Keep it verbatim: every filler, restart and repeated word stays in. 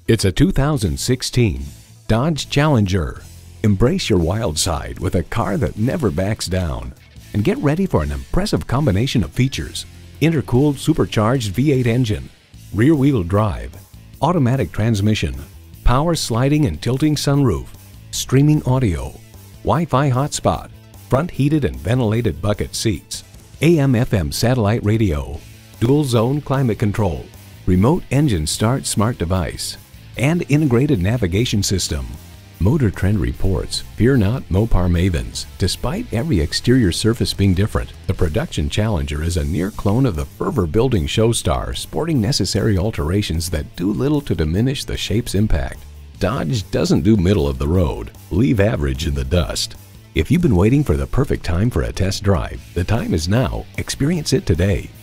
It's a two thousand sixteen Dodge Challenger. Embrace your wild side with a car that never backs down. And get ready for an impressive combination of features: intercooled supercharged V eight engine, rear-wheel drive, automatic transmission, power sliding and tilting sunroof, streaming audio, Wi-Fi hotspot, front heated and ventilated bucket seats, A M F M satellite radio, dual zone climate control, remote engine start smart device, and integrated navigation system. Motor Trend reports, "Fear not, Mopar mavens. Despite every exterior surface being different, the production Challenger is a near clone of the fervor-building Showstar, sporting necessary alterations that do little to diminish the shape's impact." Dodge doesn't do middle of the road. Leave average in the dust. If you've been waiting for the perfect time for a test drive, the time is now. Experience it today.